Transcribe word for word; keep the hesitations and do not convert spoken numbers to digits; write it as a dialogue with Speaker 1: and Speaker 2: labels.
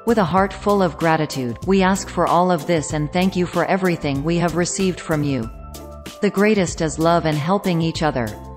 Speaker 1: With a heart full of gratitude, we ask for all of this and thank you for everything we have received from you. The greatest is love and helping each other.